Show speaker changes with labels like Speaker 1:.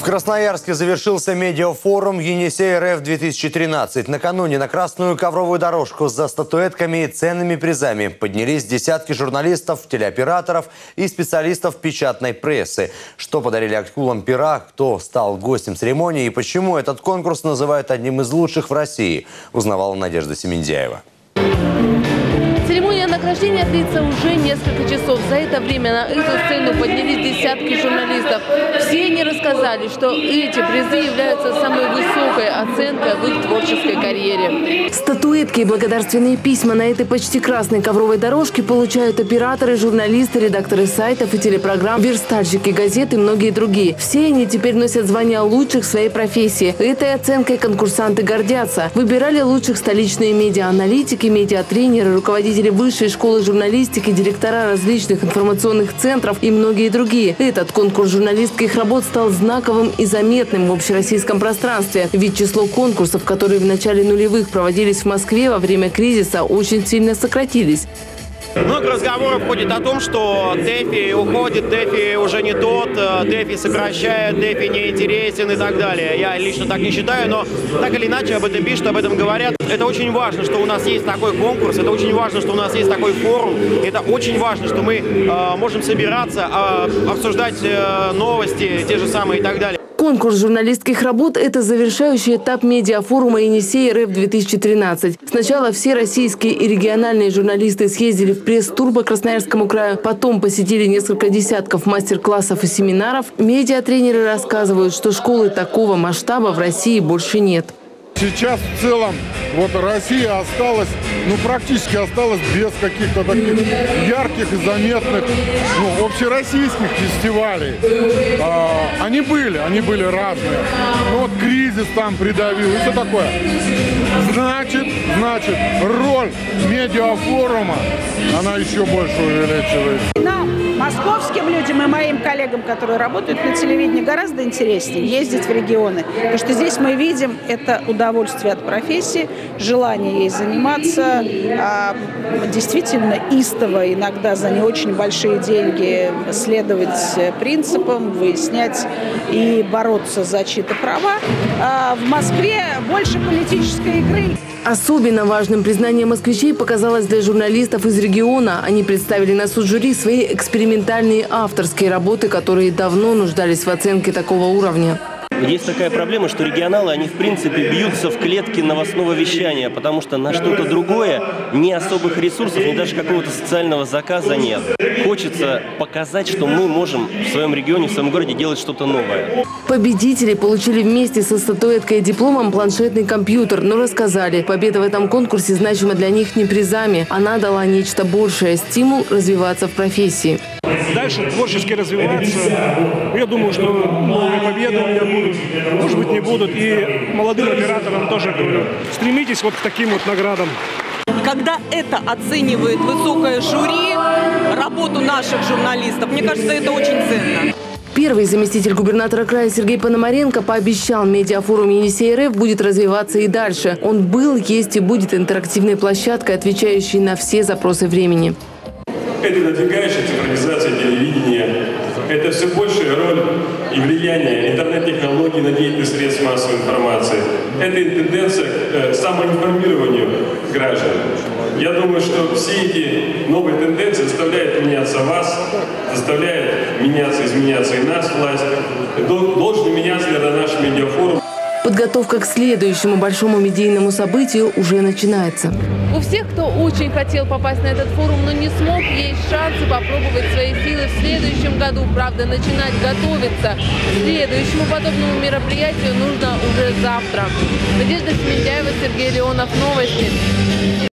Speaker 1: В Красноярске завершился медиафорум «Енисей РФ-2013». Накануне на красную ковровую дорожку за статуэтками и ценными призами поднялись десятки журналистов, телеоператоров и специалистов печатной прессы. Что подарили акулам пера, кто стал гостем церемонии и почему этот конкурс называют одним из лучших в России, узнавала Надежда Семендяева.
Speaker 2: Церемония награждения длится уже несколько часов. За это время на эту сцену поднялись десятки журналистов. Все они рассказали, что эти призы являются самой высокой оценкой в их творческой карьере. Статуэтки и благодарственные письма на этой почти красной ковровой дорожке получают операторы, журналисты, редакторы сайтов и телепрограмм, верстальщики газет и многие другие. Все они теперь носят звания лучших в своей профессии. Этой оценкой конкурсанты гордятся. Выбирали лучших столичные медиа-аналитики, медиатренеры, руководители высшей школы журналистики, директора различных информационных центров и многие другие. Этот конкурс журналистских работ стал знаковым и заметным в общероссийском пространстве. Ведь число конкурсов, которые в начале нулевых проводились в Москве во время кризиса, очень сильно сократились.
Speaker 3: Много разговоров ходит о том, что ДЭФИ уходит, ДЭФИ уже не тот, ДЭФИ сокращает, ДЭФИ неинтересен и так далее. Я лично так не считаю, но так или иначе об этом пишут, об этом говорят. Это очень важно, что у нас есть такой конкурс, это очень важно, что у нас есть такой форум, это очень важно, что мы можем собираться, обсуждать новости, те же самые и так далее.
Speaker 2: Конкурс журналистских работ – это завершающий этап медиафорума «Енисей РФ-2013». Сначала все российские и региональные журналисты съездили в пресс-тур по Красноярскому краю, потом посетили несколько десятков мастер-классов и семинаров. Медиатренеры рассказывают, что школы такого масштаба в России больше нет.
Speaker 4: Сейчас в целом вот Россия осталась, практически осталась без каких-то таких ярких и заметных, общероссийских фестивалей. Они были разные. Но вот кризис там придавил и все такое. Значит, роль медиафорума, она еще больше увеличивается.
Speaker 5: Нам, московским людям и моим коллегам, которые работают на телевидении, гораздо интереснее ездить в регионы. Потому что здесь мы видим это удовольствие от профессии, желание ей заниматься, действительно истово, иногда за не очень большие деньги следовать принципам, выяснять и бороться за чьи-то права. В Москве больше политической игры.
Speaker 2: Особенно важным признание москвичей показалось для журналистов из региона. Они представили на суд жюри свои экспериментальные авторские работы, которые давно нуждались в оценке такого уровня.
Speaker 6: Есть такая проблема, что регионалы, они в принципе бьются в клетки новостного вещания, потому что на что-то другое ни особых ресурсов, ни даже какого-то социального заказа нет. Хочется показать, что мы можем в своем регионе, в своем городе делать что-то новое.
Speaker 2: Победители получили вместе со статуэткой и дипломом планшетный компьютер, но рассказали, победа в этом конкурсе значима для них не призами. Она дала нечто большее – стимул развиваться в профессии.
Speaker 7: Дальше творчески развиваться. Я думаю, что новые победы у меня будут, может быть, не будут. И молодым операторам тоже говорю, стремитесь вот к таким вот наградам.
Speaker 8: Когда это оценивает высокое жюри, работу наших журналистов, мне кажется, это очень ценно.
Speaker 2: Первый заместитель губернатора края Сергей Пономаренко пообещал, медиафорум «Енисей РФ» будет развиваться и дальше. Он был, есть и будет интерактивной площадкой, отвечающей на все запросы времени.
Speaker 9: Это надвигающая цифровизация телевидения, это все большая роль и влияние интернет-технологий на деятельность средств массовой информации. Это тенденция к самоинформированию граждан. Я думаю, что все эти новые тенденции заставляют меняться вас, заставляют изменяться и нас, власть. Должен меняться, наверное, наш медиафорум.
Speaker 2: Подготовка к следующему большому медийному событию уже начинается. У всех, кто очень хотел попасть на этот форум, но не смог, есть шансы попробовать свои силы в следующем году. Правда, начинать готовиться к следующему подобному мероприятию нужно уже завтра. Надежда Семендяева, Сергей Леонов. Новости.